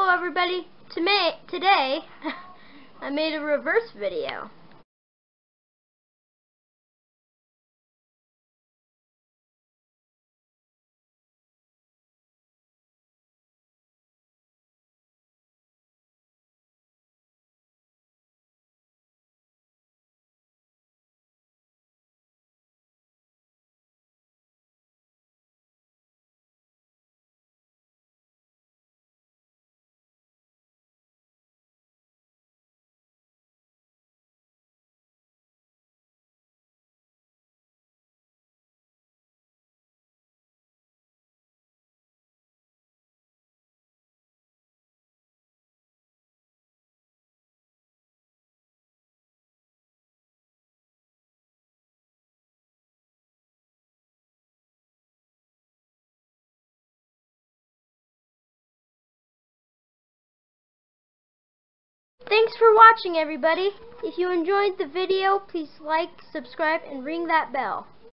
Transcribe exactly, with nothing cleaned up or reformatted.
everybody. Toma- Today, I made a reverse video. Thanks for watching, everybody. If you enjoyed the video, please like, subscribe, and ring that bell.